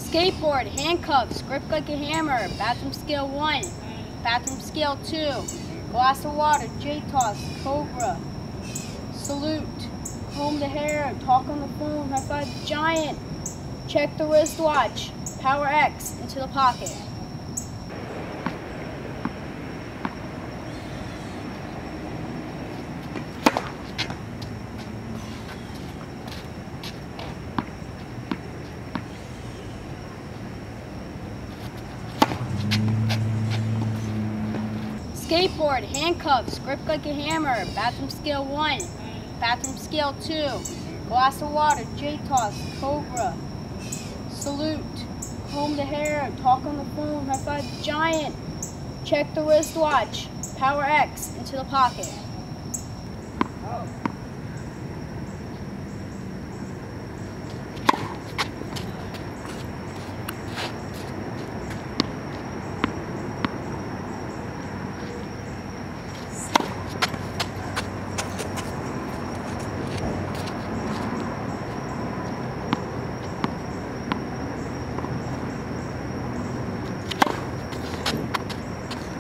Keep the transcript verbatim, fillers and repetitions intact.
Skateboard, handcuffs, grip like a hammer, bathroom scale one, bathroom scale two, glass of water, J-toss, cobra, salute, comb the hair, talk on the phone, high five giant, check the wristwatch, power X into the pocket. Skateboard, handcuffs, grip like a hammer, bathroom scale one, bathroom scale two, glass of water, J-toss, cobra, salute, comb the hair, talk on the phone, high five giant, check the wristwatch, power X into the pocket.